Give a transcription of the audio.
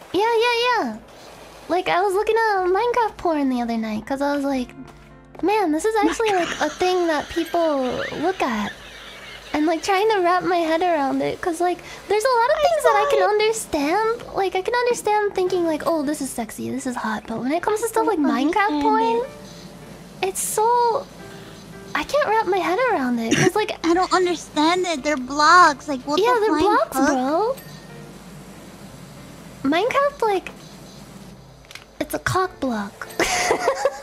Yeah. Like, I was looking at Minecraft porn the other night because I was like, man, this is actually like a thing that people look at. And like trying to wrap my head around it because like there's a lot of things that I can understand. Like I can understand thinking like, oh, this is sexy, this is hot. But when it comes to stuff like Minecraft porn, it's so... I can't wrap my head around it. Cause like I don't understand it. They're blocks. Like what? Yeah, the they're blocks, fuck? bro. Minecraft, like, it's a cock block.